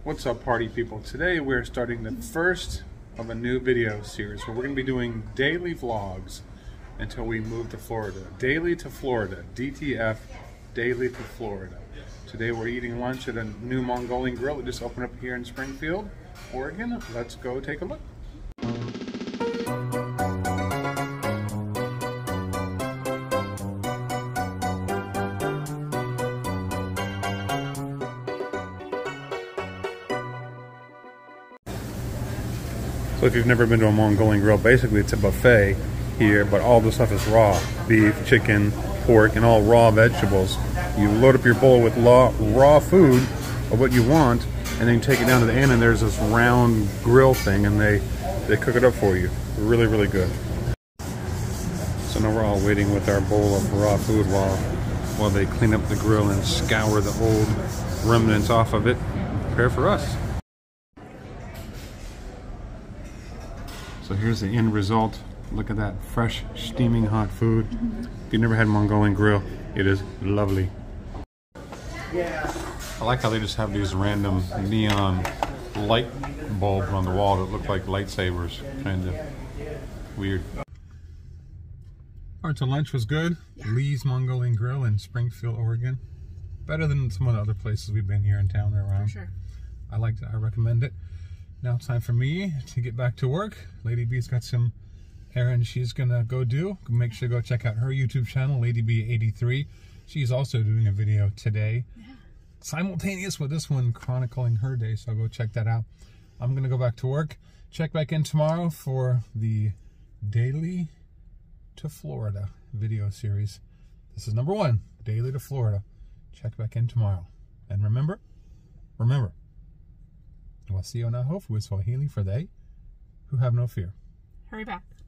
What's up, party people? Today we're starting the first of a new video series where we're going to be doing daily vlogs until we move to Florida. Daily to Florida, DTF, daily to Florida. Today we're eating lunch at a new Mongolian grill that just opened up here in Springfield, Oregon. Let's go take a look. So if you've never been to a Mongolian grill, basically it's a buffet here, but all the stuff is raw. Beef, chicken, pork, and all raw vegetables. You load up your bowl with raw food of what you want, and then you take it down to the end, and there's this round grill thing, and they cook it up for you. Really, really good. So now we're all waiting with our bowl of raw food while they clean up the grill and scour the old remnants off of it and prepare for us. So here's the end result. Look at that fresh, steaming hot food. If you've never had Mongolian grill, it is lovely. Yeah. I like how they just have these random neon light bulbs on the wall that look like lightsabers. Kind of weird. Alright, so lunch was good. Yeah. Lee's Mongolian Grill in Springfield, Oregon. Better than some of the other places we've been here in town or around. For sure. I liked it. I recommend it. Now it's time for me to get back to work. Lady B's got some errands she's gonna go do. Make sure to go check out her YouTube channel, Lady B83. She's also doing a video today, simultaneous with this one, chronicling her day, so go check that out. I'm gonna go back to work. Check back in tomorrow for the Daily to Florida video series. This is number 1, Daily to Florida. Check back in tomorrow. And remember, Wasio na hofu is Swahili for they who have no fear. Hurry back.